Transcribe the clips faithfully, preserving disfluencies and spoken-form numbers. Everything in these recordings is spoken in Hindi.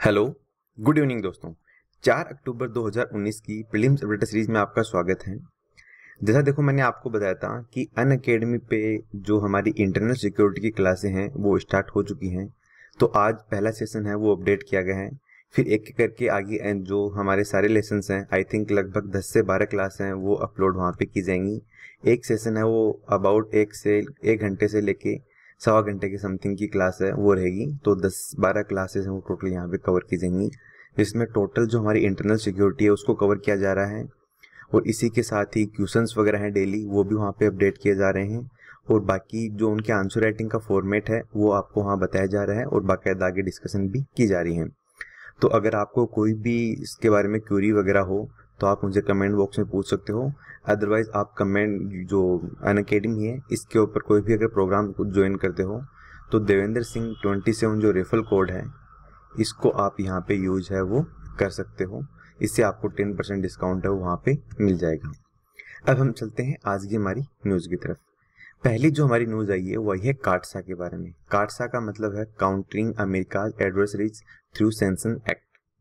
हेलो, गुड इवनिंग दोस्तों। चार अक्टूबर दो हज़ार उन्नीस की प्रीलिम्स अपडेट सीरीज में आपका स्वागत है। जैसा देखो मैंने आपको बताया था कि अनअकैडमी पे जो हमारी इंटरनल सिक्योरिटी की क्लासें हैं वो स्टार्ट हो चुकी हैं। तो आज पहला सेशन है वो अपडेट किया गया है। फिर एक एक करके आगे जो हमारे सारे लेसन्स हैं, आई थिंक लगभग दस से बारह क्लास हैं, वो अपलोड वहाँ पे की जाएंगी। एक सेशन है वो अबाउट एक से एक घंटे से लेके सवा घंटे की समथिंग की क्लास है वो रहेगी। तो दस बारह क्लासेस हैं वो टोटल यहाँ पे कवर की जाएंगी, जिसमें टोटल जो हमारी इंटरनल सिक्योरिटी है उसको कवर किया जा रहा है। और इसी के साथ ही क्वेश्चंस वगैरह हैं डेली, वो भी वहाँ पे अपडेट किए जा रहे हैं। और बाकी जो उनके आंसर राइटिंग का फॉर्मेट है वो आपको वहाँ बताया जा रहा है और बाकायदा आगे डिस्कशन भी की जा रही है। तो अगर आपको कोई भी इसके बारे में क्वेरी वगैरह हो तो आप मुझे कमेंट बॉक्स में पूछ सकते हो। अदरवाइज आप कमेंट जो अनअकैडमी है इसके ऊपर कोई भी अगर प्रोग्राम ज्वाइन करते हो तो देवेंद्र सिंह ट्वेंटी सेवन जो रेफरल कोड है इसको आप यहाँ पे यूज है वो कर सकते हो। इससे आपको टेन परसेंट डिस्काउंट है वो वहाँ पे मिल जाएगा। अब हम चलते हैं आज की हमारी न्यूज़ की तरफ। पहली जो हमारी न्यूज़ आई है वही है काटसा के बारे में। काटसा का मतलब है countering America adversaries through sanction act.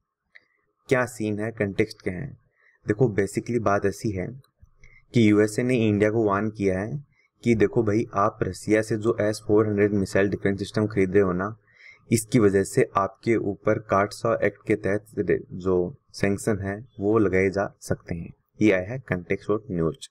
क्या सीन है, कंटेक्स्ट क्या है? देखो बेसिकली बात ऐसी है कि यूएसए ने इंडिया को वार्न किया है कि देखो भाई, आप रसिया से जो S four hundred missile defence system खरीद रहे हो ना, इसकी वजह से आपके ऊपर काटसा एक्ट के तहत जो सैंक्शन है वो लगाए जा सकते हैं। ये आया है कंटेक्स्ट और न्यूज।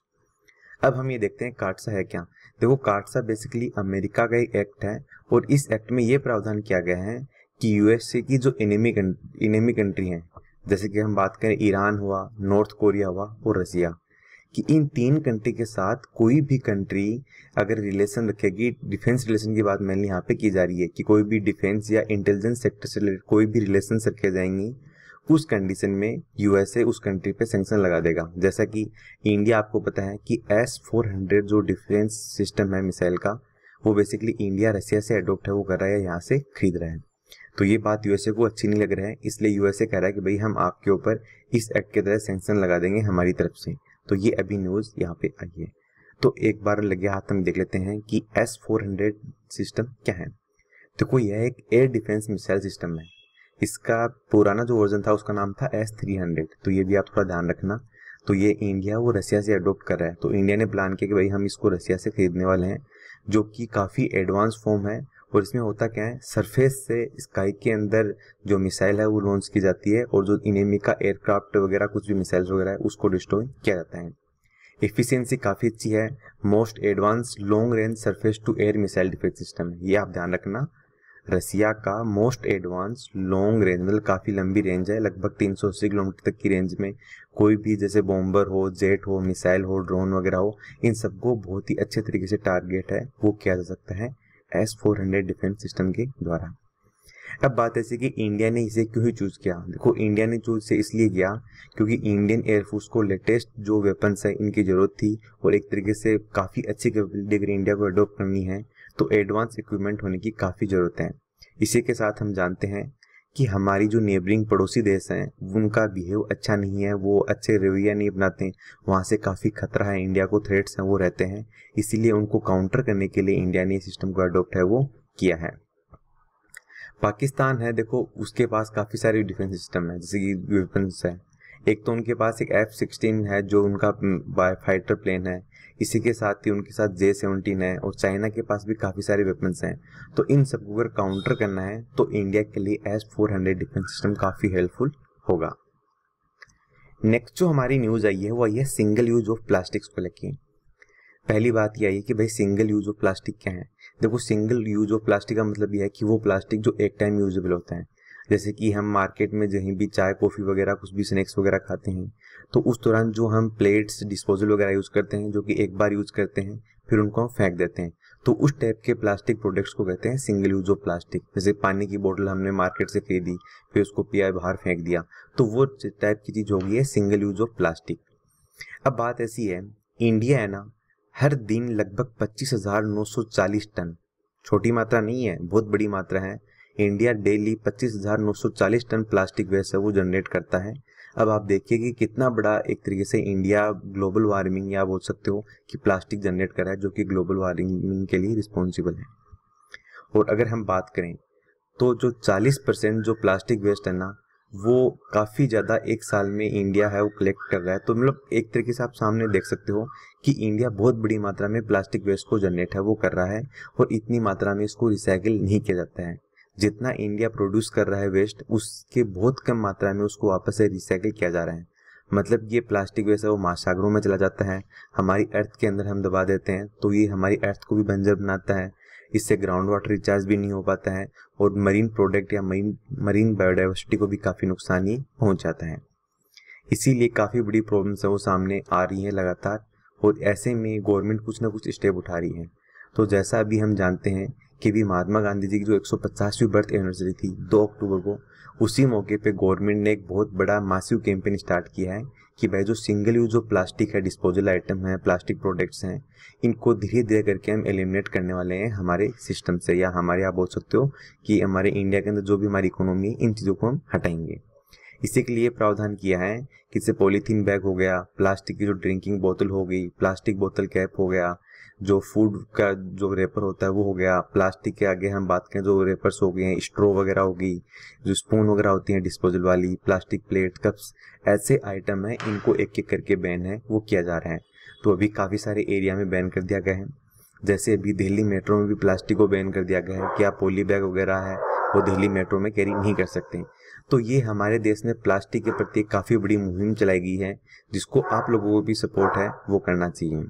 अब हम ये देखते हैं काटसा है क्या। देखो काटसा बेसिकली अमेरिका का एक एक्ट है और इस एक्ट में ये प्रावधान किया गया है कि यूएसए की जो इनेमी इनेमी कंट्री हैं, जैसे कि हम बात करें ईरान हुआ, नॉर्थ कोरिया हुआ और रसिया, कि इन तीन कंट्री के साथ कोई भी कंट्री अगर रिलेशन रखेगी, डिफेंस रिलेशन की बात मेनली यहाँ पे की जा रही है कि कोई भी डिफेंस या इंटेलिजेंस सेक्टर से रिलेटेड कोई भी रिलेशन रखे जाएंगी, उस कंडीशन में यूएसए उस कंट्री पे सैंक्शन लगा देगा। जैसा कि इंडिया, आपको पता है कि एस फोर हंड्रेड जो डिफेंस सिस्टम है मिसाइल का, वो बेसिकली इंडिया रसिया से अडोप्ट है वो कर रहा है, यहाँ से खरीद रहा है। तो ये बात यूएसए को अच्छी नहीं लग रहा है, इसलिए यूएसए कह रहा है कि भाई हम आपके ऊपर इस एक्ट के तहत सैंक्शन लगा देंगे हमारी तरफ से। तो ये अभी न्यूज़ यहाँ पे आई है। तो एक बार लगे हाथ हम देख लेते हैं कि एस फोर हंड्रेड सिस्टम क्या है। देखो यह एक एयर डिफेंस मिसाइल सिस्टम है। इसका पुराना जो वर्जन था उसका नाम था एस थ्री हंड्रेड। तो ये भी आप थोड़ा ध्यान रखना। तो ये इंडिया वो रसिया से अडोप्ट कर रहा है। तो इंडिया ने प्लान किया कि भाई हम इसको रसिया से खरीदने वाले हैं, जो कि काफ़ी एडवांस फॉर्म है। और इसमें होता क्या है, सरफेस से स्काई के अंदर जो मिसाइल है वो लॉन्च की जाती है और जो इनेमी का एयरक्राफ्ट वगैरह कुछ भी मिसाइल्स वगैरह है उसको डिस्ट्रॉय किया जाता है। एफिशिएंसी काफ़ी अच्छी है। Most advance long range surface to air missile defence system है, ये आप ध्यान रखना। रसिया का मोस्ट एडवांस लॉन्ग रेंज, मतलब काफ़ी लंबी रेंज है, लगभग तीन सौ अस्सी किलोमीटर तक की रेंज में कोई भी जैसे बॉम्बर हो, जेट हो, मिसाइल हो, ड्रोन वगैरह हो, इन सबको बहुत ही अच्छे तरीके से टारगेट है वो किया जा सकता है S four hundred defence system के द्वारा। अब बात ऐसी कि इंडिया ने इसे क्यों ही चूज किया। देखो इंडिया ने चूज से इसलिए किया क्योंकि इंडियन एयरफोर्स को लेटेस्ट जो वेपन्स है इनकी जरूरत थी और एक तरीके से काफ़ी अच्छी कैपेबिलिटी अगर इंडिया को अडोप्ट करनी है तो एडवांस इक्विपमेंट होने की काफ़ी ज़रूरत है। इसी के साथ हम जानते हैं कि हमारी जो नेबरिंग पड़ोसी देश हैं उनका बिहेव अच्छा नहीं है, वो अच्छे रवैया नहीं अपनाते, वहाँ से काफ़ी खतरा है, इंडिया को थ्रेट्स हैं वो रहते हैं। इसीलिए उनको काउंटर करने के लिए इंडिया ने सिस्टम को अडोप्ट है वो किया है। पाकिस्तान है, देखो उसके पास काफ़ी सारे डिफेंस सिस्टम है, जैसे कि वेपन्स है। एक तो उनके पास एक एफ सिक्सटीन है जो उनका फाइटर प्लेन है, इसी के साथ ही उनके साथ जे सेवनटीन है और चाइना के पास भी काफ़ी सारे वेपन्स हैं। तो इन सबको अगर काउंटर करना है तो इंडिया के लिए S four hundred defence system काफ़ी हेल्पफुल होगा। नेक्स्ट जो हमारी न्यूज़ आई है वो आई है सिंगल यूज ऑफ प्लास्टिक्स को लेके। पहली बात यह है कि भाई सिंगल यूज ऑफ प्लास्टिक क्या है। देखो सिंगल यूज ऑफ प्लास्टिक का मतलब यह है कि वो प्लास्टिक जो एक टाइम यूजेबल होता है। जैसे कि हम मार्केट में कहीं भी चाय कॉफ़ी वगैरह कुछ भी स्नैक्स वगैरह खाते हैं तो उस दौरान जो हम प्लेट्स डिस्पोजल वगैरह यूज़ करते हैं जो कि एक बार यूज़ करते हैं फिर उनको हम फेंक देते हैं, तो उस टाइप के प्लास्टिक प्रोडक्ट्स को कहते हैं सिंगल यूज ऑफ प्लास्टिक। जैसे पानी की बोतल हमने मार्केट से खरीदी फिर उसको पिया बाहर फेंक दिया, तो वो टाइप की चीज़ होगी है सिंगल यूज ऑफ प्लास्टिक। अब बात ऐसी है, इंडिया है ना, हर दिन लगभग पच्चीस हजार नौ सौ चालीस टन, छोटी मात्रा नहीं है, बहुत बड़ी मात्रा है। इंडिया डेली पच्चीस हजार नौ सौ चालीस टन प्लास्टिक वेस्ट है वो जनरेट करता है। अब आप देखिए कि कितना बड़ा एक तरीके से इंडिया ग्लोबल वार्मिंग या बोल सकते हो कि प्लास्टिक जनरेट कर रहा है जो कि ग्लोबल वार्मिंग के लिए रिस्पॉन्सिबल है। और अगर हम बात करें तो जो चालीस परसेंट जो प्लास्टिक वेस्ट है ना, वो काफ़ी ज़्यादा एक साल में इंडिया है वो कलेक्ट कर रहा है। तो मतलब एक तरीके से आप सामने देख सकते हो कि इंडिया बहुत बड़ी मात्रा में प्लास्टिक वेस्ट को जनरेट है वो कर रहा है, और इतनी मात्रा में इसको रिसाइकिल नहीं किया जाता है। जितना इंडिया प्रोड्यूस कर रहा है वेस्ट, उसके बहुत कम मात्रा में उसको वापस से रिसाइकिल किया जा रहा है। मतलब ये प्लास्टिक वेस्ट है वो महासागरों में चला जाता है, हमारी अर्थ के अंदर हम दबा देते हैं, तो ये हमारी अर्थ को भी बंजर बनाता है। इससे ग्राउंड वाटर रिचार्ज भी नहीं हो पाता है, और मरीन प्रोडक्ट या मरीन मरीन बायोडाइवर्सिटी को भी काफ़ी नुकसान ही पहुँच जाता है। इसीलिए काफ़ी बड़ी प्रॉब्लम्स है वो सामने आ रही हैं लगातार, और ऐसे में गवर्नमेंट कुछ ना कुछ स्टेप उठा रही है। तो जैसा अभी हम जानते हैं कि भी महात्मा गांधी जी की जो एक सौ पचासवीं बर्थ एनिवर्सरी थी दो अक्टूबर को, उसी मौके पे गवर्नमेंट ने एक बहुत बड़ा मासिव कैंपेन स्टार्ट किया है कि भाई जो सिंगल यूज जो प्लास्टिक है, डिस्पोजल आइटम है, प्लास्टिक प्रोडक्ट्स हैं, इनको धीरे धीरे करके हम एलिमिनेट करने वाले हैं हमारे सिस्टम से, या हमारे आप बोल सकते हो कि हमारे इंडिया के अंदर जो भी हमारी इकोनॉमी है, इन चीज़ों को हम हटाएंगे। इसी के लिए प्रावधान किया है कि जैसे पॉलीथीन बैग हो गया, प्लास्टिक की जो ड्रिंकिंग बोतल हो गई, प्लास्टिक बोतल कैप हो गया, जो फूड का जो रेपर होता है वो हो गया, प्लास्टिक के आगे हम बात करें जो रेपर्स हो गए हैं, स्ट्रॉ वगैरह हो गई, जो स्पून वगैरह होती हैं डिस्पोजल वाली, प्लास्टिक प्लेट, कप्स, ऐसे आइटम हैं, इनको एक एक करके बैन है वो किया जा रहा है। तो अभी काफ़ी सारे एरिया में बैन कर दिया गया है। जैसे अभी दिल्ली मेट्रो में भी प्लास्टिक को बैन कर दिया गया है कि आप पॉली बैग वगैरह है वो दिल्ली मेट्रो में कैरी नहीं कर सकते। तो ये हमारे देश में प्लास्टिक के प्रति काफ़ी बड़ी मुहिम चलाई गई है, जिसको आप लोगों को भी सपोर्ट है वो करना चाहिए।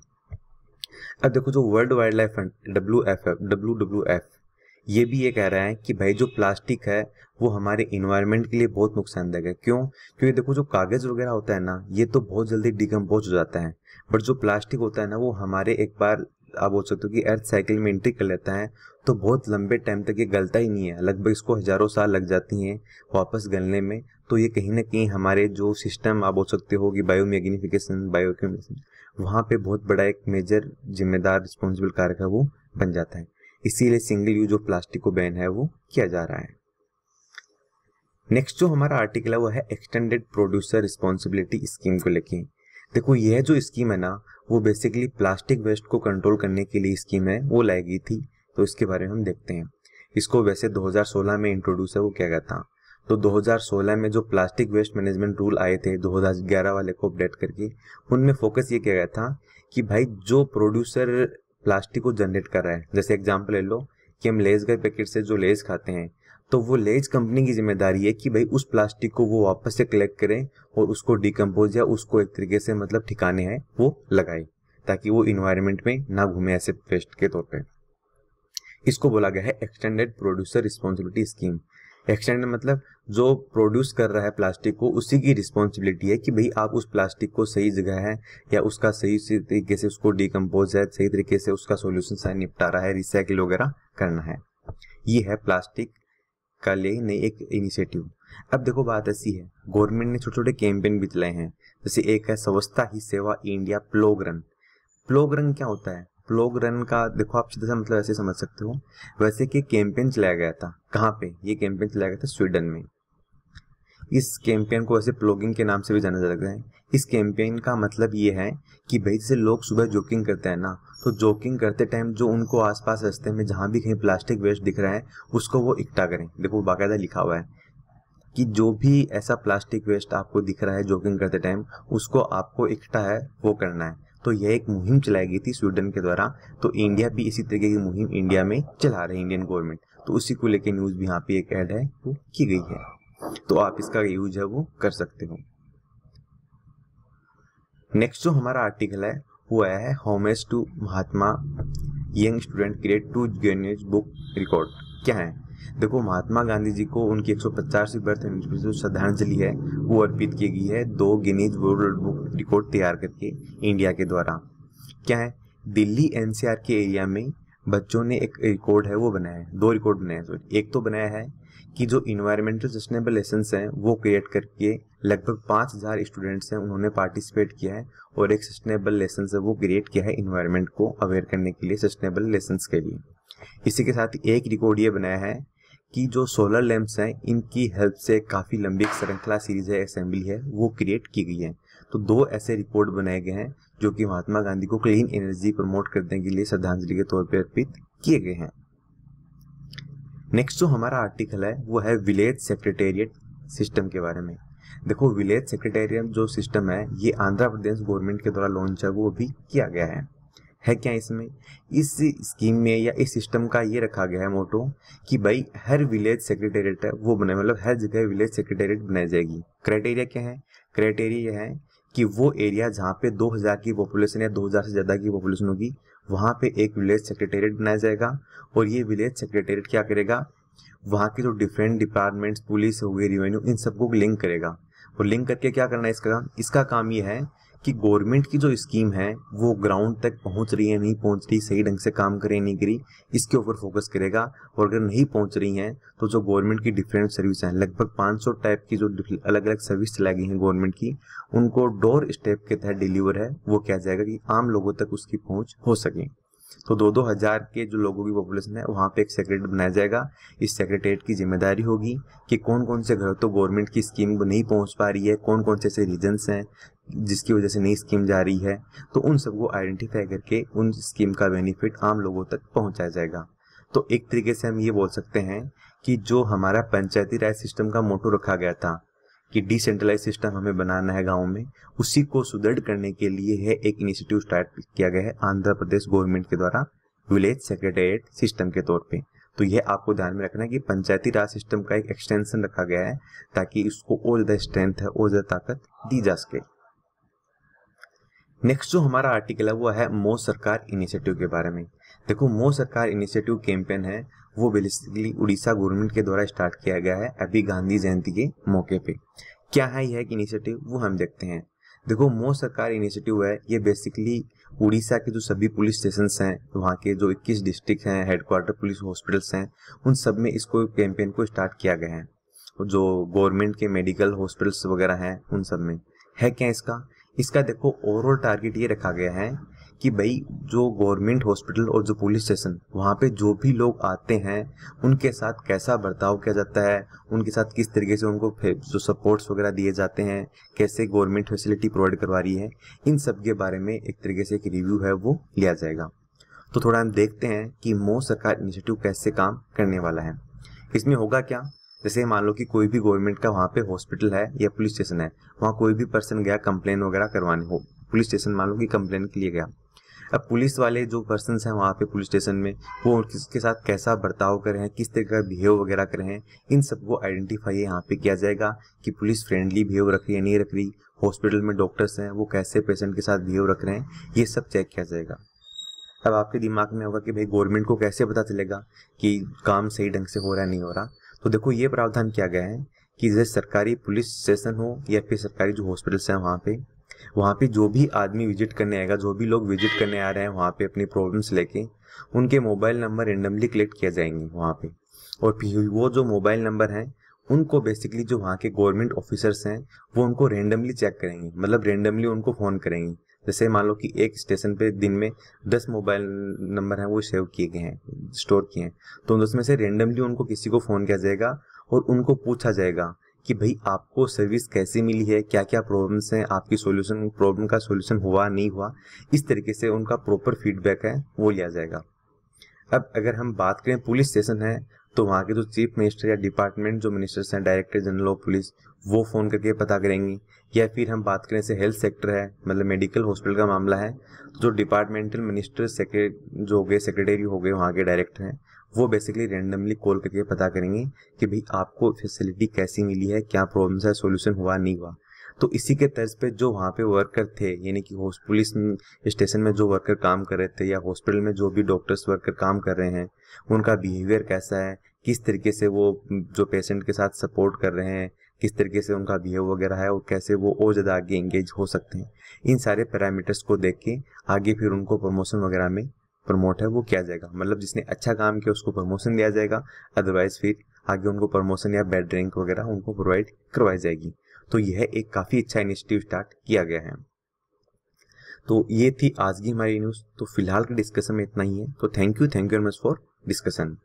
अब देखो जो World Wild Life Fund W F F W W F ये भी ये कह रहा है कि भाई जो प्लास्टिक है वो हमारे इन्वायरमेंट के लिए बहुत नुकसानदायक है। क्यों? क्योंकि देखो जो कागज़ वगैरह होता है ना, ये तो बहुत जल्दी डिकम्पोज हो जाता है, बट जो प्लास्टिक होता है ना वो हमारे एक बार आप बोल सकते हो कि अर्थ साइकिल में एंट्री कर लेता है, तो बहुत लंबे टाइम तक ये गलता ही नहीं है, लगभग इसको हज़ारों साल लग जाती हैं वापस गलने में। तो ये कहीं ना कहीं हमारे जो सिस्टम आप बोल सकते हो कि बायोमैग्निफिकेशन बायोक्यूमेशन, वहाँ पे बहुत बड़ा एक मेजर जिम्मेदार रिस्पॉन्सिबल कारक है वो बन जाता है। इसीलिए सिंगल यूज ऑफ प्लास्टिक को बैन है वो किया जा रहा है। नेक्स्ट जो हमारा आर्टिकल है वो है एक्सटेंडेड प्रोड्यूसर रिस्पॉन्सिबिलिटी स्कीम को लेके। देखो यह जो स्कीम है ना वो बेसिकली प्लास्टिक वेस्ट को कंट्रोल करने के लिए स्कीम है वो लाई गई थी। तो इसके बारे में हम देखते हैं। इसको वैसे दो हज़ार सोलह में इंट्रोड्यूस है वो किया गया था। तो दो हज़ार सोलह में जो प्लास्टिक वेस्ट मैनेजमेंट रूल आए थे दो हज़ार ग्यारह वाले को अपडेट करके, उनमें फोकस ये किया गया था कि भाई जो प्रोड्यूसर प्लास्टिक को जनरेट कर रहा है, जैसे एग्जांपल ले लो कि हम लेज के पैकेट से जो लेज खाते हैं, तो वो लेज कंपनी की जिम्मेदारी है कि भाई उस प्लास्टिक को वो वापस से कलेक्ट करें और उसको डिकम्पोज या उसको एक तरीके से मतलब ठिकाने हैं वो लगाए, ताकि वो इन्वायरमेंट में ना घूमे ऐसे वेस्ट के तौर पे। इसको बोला गया है extended producer responsibility scheme. Extended मतलब जो प्रोड्यूस कर रहा है प्लास्टिक को उसी की रिस्पॉन्सिबिलिटी है कि भाई आप उस प्लास्टिक को सही जगह है या उसका सही तरीके से उसको डिकम्पोज है, सही तरीके से उसका सोल्यूशन से निपटारा है, रिसाइकिल वगैरह करना है। ये है प्लास्टिक का लिए नई एक इनिशिएटिव। अब देखो बात ऐसी है, गवर्नमेंट ने छोटे छोटे कैंपेन भी चलाए हैं। जैसे एक है Swachhata Hi Seva India plog run. Plog run क्या होता है? प्लोग रन का देखो आप सीधा सा मतलब ऐसे समझ सकते हो, वैसे कि कैंपेन चलाया गया था। कहाँ पे? ये कैंपेन चलाया गया था स्वीडन में। इस कैंपेन को वैसे प्लॉगिंग के नाम से भी जाना जाता है। इस कैंपेन का मतलब ये है कि भाई जैसे लोग सुबह जॉगिंग करते हैं ना, तो जॉगिंग करते टाइम जो उनको आसपास रास्ते में जहाँ भी कहीं प्लास्टिक वेस्ट दिख रहा है उसको वो इकट्ठा करें। देखो बाकायदा लिखा हुआ है कि जो भी ऐसा प्लास्टिक वेस्ट आपको दिख रहा है जॉगिंग करते टाइम, उसको आपको इकट्ठा है वो करना है। तो यह एक मुहिम चलाई गई थी स्वीडन के द्वारा। तो इंडिया भी इसी तरीके की मुहिम इंडिया में चला रही है इंडियन गवर्नमेंट। तो उसी को लेकर न्यूज़ भी यहाँ पे एक ऐड है वो की गई है, तो आप इसका यूज है वो कर सकते हो। नेक्स्ट जो हमारा आर्टिकल है वो आया है homage to Mahatma young student create to Guinness book record. क्या है? देखो महात्मा गांधी जी को उनकी एक सौ पचासवीं बर्थ एनिवर्सरी जो श्रद्धांजलि है वो अर्पित की गई है दो गिनीज वर्ल्ड बुक रिकॉर्ड तैयार करके इंडिया के द्वारा। क्या है? दिल्ली एनसीआर के एरिया में बच्चों ने एक रिकॉर्ड है वो बनाया है, दो रिकॉर्ड बनाए हैं। एक तो बनाया है कि जो इन्वायरमेंटल सस्टेनेबल लेसन्स हैं वो क्रिएट करके लगभग पाँच हज़ार स्टूडेंट्स हैं उन्होंने पार्टिसिपेट किया है, और एक सस्टेनेबल लेसन्स है वो क्रिएट किया है इन्वायरमेंट को अवेयर करने के लिए, सस्टेनेबल लेसन्स के लिए। इसी के साथ एक रिकॉर्ड ये बनाया है कि जो सोलर लैंप्स हैं इनकी हेल्प से काफ़ी लंबी एक श्रृंखला सीरीज है, असेंबली है वो क्रिएट की गई है। तो दो ऐसे रिकॉर्ड बनाए गए हैं जो कि महात्मा गांधी को क्लीन एनर्जी प्रमोट करने के लिए श्रद्धांजलि के तौर पर अर्पित किए गए हैं। नेक्स्ट जो हमारा आर्टिकल है वो है विलेज सेक्रेटेरिएट सिस्टम के बारे में। देखो विलेज सेक्रेटेरिएट जो सिस्टम है ये आंध्र प्रदेश गवर्नमेंट के द्वारा लॉन्च है, वो भी किया गया है। है क्या इसमें, इस स्कीम में या इस सिस्टम का ये रखा गया है मोटो कि भाई हर विलेज सेक्रेटेरिएट है वो बने, मतलब हर जगह विलेज सेक्रेटेरिएट बनाई जाएगी। क्राइटेरिया क्या है, क्राइटेरिया यह है कि वो एरिया जहाँ पे दो हज़ार की पॉपुलेशन या दो हज़ार से ज़्यादा की पॉपुलेशन होगी वहाँ पे एक विलेज सेक्रेटेरिएट बनाया जाएगा। और ये विलेज सेक्रेटेरिएट क्या करेगा, वहाँ के जो डिफरेंट डिपार्टमेंट्स, पुलिस हो गई, रेवेन्यू, इन सबको लिंक करेगा। और लिंक करके क्या करना है इसका इसका काम ये है कि गवर्नमेंट की जो स्कीम है वो ग्राउंड तक पहुंच रही है नहीं पहुंच रही, सही ढंग से काम करे नहीं करी, इसके ऊपर फोकस करेगा। और अगर नहीं पहुंच रही हैं तो जो गवर्नमेंट की डिफरेंट सर्विस हैं, लगभग पाँच सौ टाइप की जो अलग अलग सर्विस चलाई गई हैं गवर्नमेंट की, उनको डोर स्टेप के तहत डिलीवर है वो किया जाएगा कि आम लोगों तक उसकी पहुंच हो सके। तो दो दो हजार के जो लोगों की पॉपुलेशन है वहाँ पे एक सेक्रेटरी बनाया जाएगा। इस सेक्रेटरीट की जिम्मेदारी होगी कि कौन कौन से घर तो गवर्नमेंट की स्कीम नहीं पहुँच पा रही है, कौन कौन से ऐसे रीजन्स हैं जिसकी वजह से नई स्कीम जा रही है, तो उन सबको आइडेंटिफाई करके उन स्कीम का बेनिफिट आम लोगों तक पहुँचाया जाएगा। तो एक तरीके से हम ये बोल सकते हैं कि जो हमारा पंचायती राज सिस्टम का मोटो रखा गया था कि डिसेंट्रलाइज सिस्टम हमें बनाना है गाँव में, उसी को सुदृढ़ करने के लिए है एक इनिशिएटिव स्टार्ट किया गया है आंध्र प्रदेश गवर्नमेंट के द्वारा विलेज सेक्रेटेरिएट सिस्टम के तौर पे। तो यह आपको ध्यान में रखना है कि पंचायती राज सिस्टम का एक एक्सटेंशन रखा गया है ताकि इसको और ज़्यादा स्ट्रेंथ है और ज़्यादा ताकत दी जा सके। नेक्स्ट जो हमारा आर्टिकल है वो है मो सरकार इनिशिएटिव के बारे में। देखो मो सरकार इनिशिएटिव कैंपेन है वो बेसिकली उड़ीसा गवर्नमेंट के द्वारा स्टार्ट किया गया है अभी गांधी जयंती के मौके पे। क्या है यह इनिशिएटिव वो हम देखते हैं। देखो मो सरकार इनिशिएटिव है ये बेसिकली उड़ीसा के जो सभी पुलिस स्टेशंस हैं, वहाँ के जो इक्कीस डिस्ट्रिक्ट हैं, हेडक्वार्टर पुलिस हॉस्पिटल्स हैं, उन सब में इसको कैंपेन को स्टार्ट किया गया है। जो गवर्नमेंट के मेडिकल हॉस्पिटल्स वगैरह हैं उन सब में है क्या इसका इसका देखो ओवरऑल टारगेट ये रखा गया है कि भाई जो गवर्नमेंट हॉस्पिटल और जो पुलिस स्टेशन वहाँ पे जो भी लोग आते हैं उनके साथ कैसा बर्ताव किया जाता है, उनके साथ किस तरीके से उनको जो सपोर्ट्स वगैरह दिए जाते हैं, कैसे गवर्नमेंट फैसिलिटी प्रोवाइड करवा रही है, इन सब के बारे में एक तरीके से एक रिव्यू है वो लिया जाएगा। तो थोड़ा हम देखते हैं कि मो सरकार इनिशिएटिव कैसे काम करने वाला है। इसमें होगा क्या, जैसे मान लो कि कोई भी गवर्नमेंट का वहाँ पे हॉस्पिटल है या पुलिस स्टेशन है, वहाँ कोई भी पर्सन गया कंप्लेन वगैरह करवाने हो, पुलिस स्टेशन मान लो कि कंप्लेन के लिए गया। अब पुलिस वाले जो पर्सन हैं वहाँ पे पुलिस स्टेशन में वो किसके साथ कैसा बर्ताव कर रहे हैं, किस तरह का बिहेव वगैरह कर रहे हैं, इन सबको आइडेंटिफाई यहाँ पे किया जाएगा कि पुलिस फ्रेंडली बिहेव रख रही है नहीं रख रही, हॉस्पिटल में डॉक्टर्स हैं वो कैसे पेशेंट के साथ बिहेव रख रहे हैं, ये सब चेक किया जाएगा। अब आपके दिमाग में होगा कि भाई गवर्नमेंट को कैसे पता चलेगा कि काम सही ढंग से हो रहा है नहीं हो रहा। तो देखो ये प्रावधान किया गया है कि जैसे सरकारी पुलिस स्टेशन हो या फिर सरकारी जो हॉस्पिटल्स हैं वहाँ पे वहाँ पे जो भी आदमी विजिट करने आएगा, जो भी लोग विजिट करने आ रहे हैं वहाँ पे अपनी प्रॉब्लम्स लेके, उनके मोबाइल नंबर रेंडमली कलेक्ट किए जाएंगे वहाँ पे। और फिर वो जो मोबाइल नंबर हैं उनको बेसिकली जो वहाँ के गवर्नमेंट ऑफिसर्स हैं वो उनको रेंडमली चेक करेंगे, मतलब रेंडमली उनको फ़ोन करेंगे। जैसे मान लो कि एक स्टेशन पे दिन में दस मोबाइल नंबर हैं वो सेव किए गए हैं, स्टोर किए हैं, तो उसमें से रेंडमली उनको किसी को फ़ोन किया जाएगा और उनको पूछा जाएगा कि भाई आपको सर्विस कैसी मिली है, क्या क्या प्रॉब्लम्स हैं, आपकी सॉल्यूशन प्रॉब्लम का सॉल्यूशन हुआ नहीं हुआ, इस तरीके से उनका प्रॉपर फीडबैक है वो लिया जाएगा। अब अगर हम बात करें पुलिस स्टेशन है तो वहाँ के जो चीफ मिनिस्टर या डिपार्टमेंट जो मिनिस्टर्स हैं, डायरेक्टर जनरल ऑफ पुलिस, वो फ़ोन करके पता करेंगी। या फिर हम बात करें से हेल्थ सेक्टर है, मतलब मेडिकल हॉस्पिटल का मामला है, तो जो डिपार्टमेंटल मिनिस्टर सेक्रेटरी जो हो गए सेक्रेटरी हो गए वहाँ के डायरेक्टर हैं वो बेसिकली रेंडमली कॉल करके पता करेंगे कि भाई आपको फैसिलिटी कैसी मिली है, क्या प्रॉब्लम्स है, सॉल्यूशन हुआ नहीं हुआ। तो इसी के तर्ज पे जो वहाँ पे वर्कर थे, यानी कि पुलिस स्टेशन में जो वर्कर काम कर रहे थे या हॉस्पिटल में जो भी डॉक्टर्स वर्कर काम कर रहे हैं, उनका बिहेवियर कैसा है, किस तरीके से वो जो पेशेंट के साथ सपोर्ट कर रहे हैं, किस तरीके से उनका बिहेव वगैरह है और कैसे वो और ज़्यादा आगे एंगेज हो सकते हैं, इन सारे पैरामीटर्स को देख के आगे फिर उनको प्रमोशन वगैरह में प्रमोट है वो किया जाएगा। मतलब जिसने अच्छा काम किया उसको प्रमोशन दिया जाएगा, अदरवाइज फिर आगे उनको प्रमोशन या बेड रैंक वगैरह उनको प्रोवाइड करवाई जाएगी। तो यह एक काफ़ी अच्छा इनिशिएटिव स्टार्ट किया गया है। तो ये थी आज की हमारी न्यूज़। तो फिलहाल के डिस्कशन में इतना ही है। तो thank you thank you very much for discussion.